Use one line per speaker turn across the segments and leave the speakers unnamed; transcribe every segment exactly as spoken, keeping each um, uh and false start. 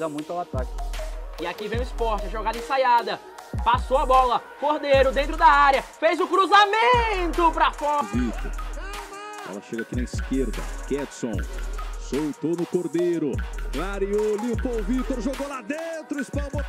Chega muito ao ataque.
E aqui vem o Sport, a jogada ensaiada. Passou a bola, Cordeiro dentro da área, fez o cruzamento pra fora.
Vitor, ela chega aqui na esquerda, Ketson, soltou no Cordeiro, clareou, limpou o Vitor, jogou lá dentro, espalmou.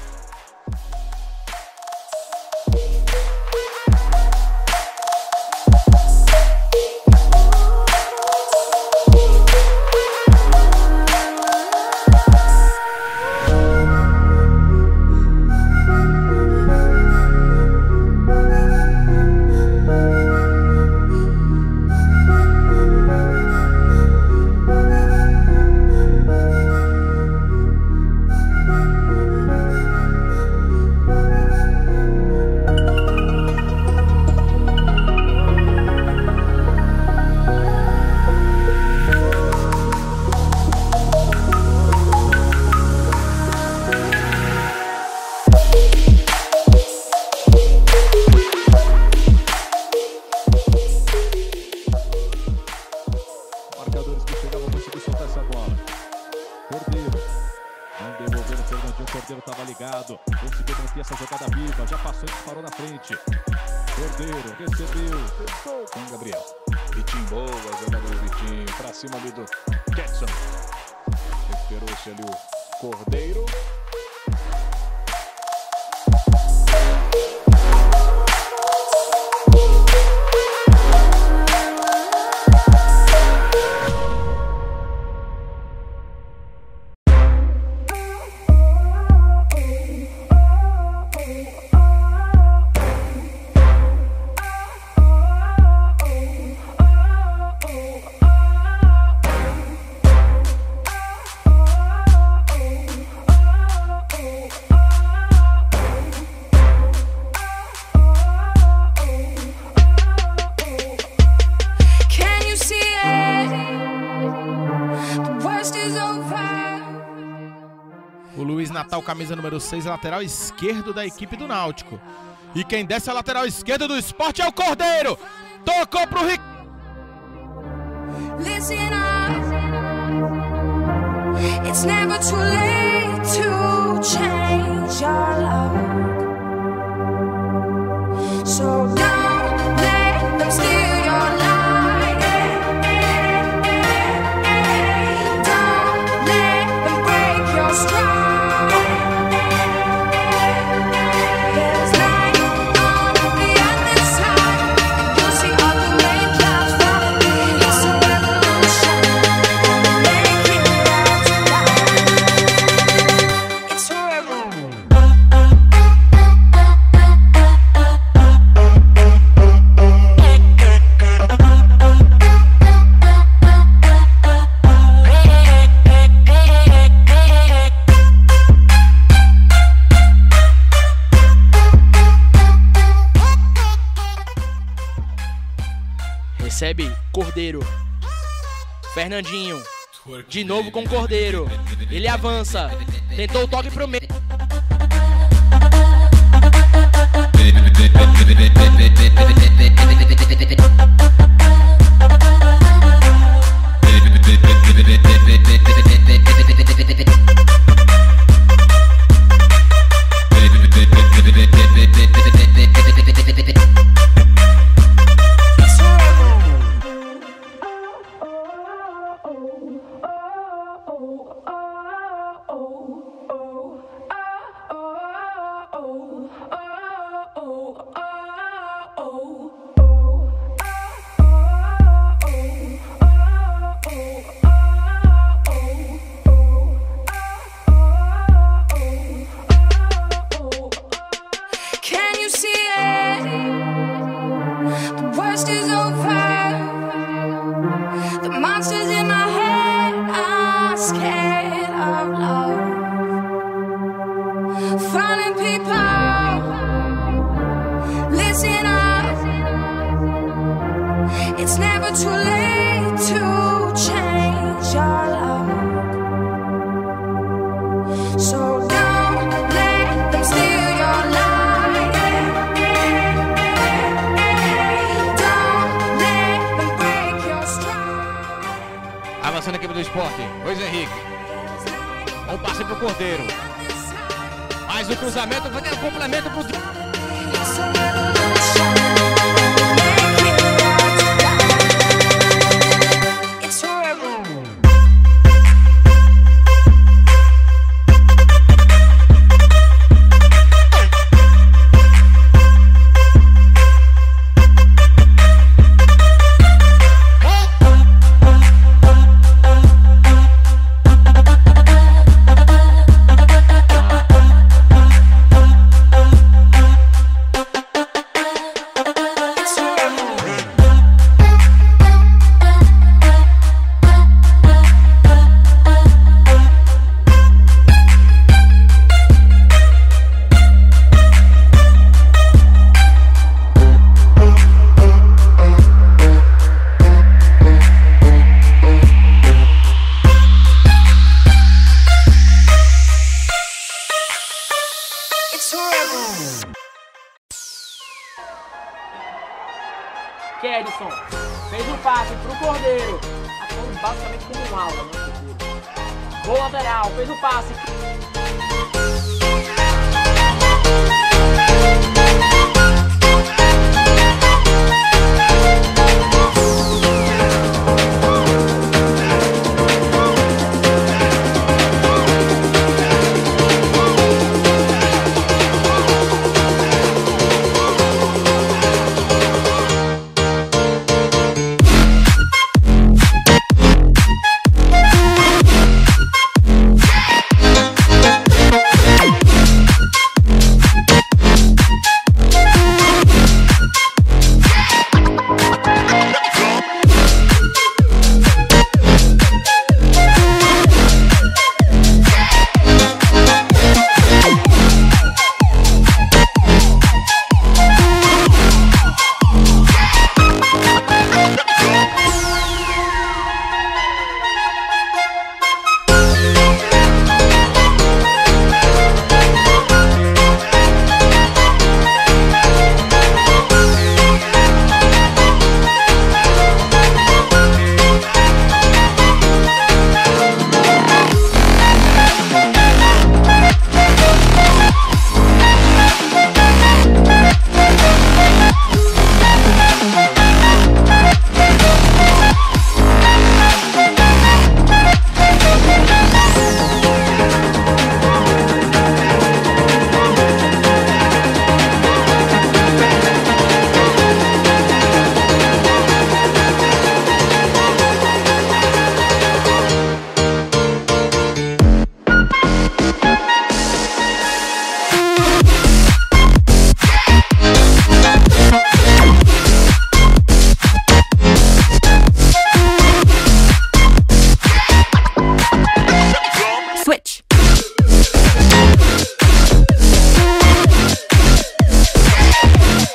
Que chegavam, conseguiu soltar essa bola. Cordeiro, não devolvendo o Fernandinho, o Cordeiro estava ligado, conseguiu manter essa jogada viva, já passou e disparou na frente. Cordeiro, recebeu, tentou com o Gabriel. Vitinho, boa jogada do Vitinho, pra cima ali do Ketson. Recuperou-se ali o Cordeiro.
O Luiz Natal, camisa número seis, lateral esquerdo da equipe do Náutico. E quem desce a lateral esquerda do Sport é o Cordeiro. Tocou pro Rick.
Listen up. It's never too late to change your love. So don't let them steal your life. Don't let them break your stride.
Recebe Cordeiro. Fernandinho. De novo com Cordeiro. Ele avança. Tentou o toque pro meio. It's never too late to change your love. So don't let them steal your life. Don't let them break your stride.
Avançando a equipe do Sport. Luiz Henrique.
Bom passe pro Cordeiro. Mais um cruzamento, vai ter um complemento pro...
It's a revolution. It's a revolution.
Kedson fez um passe pro Cordeiro, atuando basicamente como um aula, né? Gol lateral, fez o passe.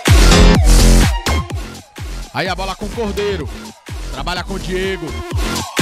Aí a bola com o Cordeiro. Trabalha com o Diego.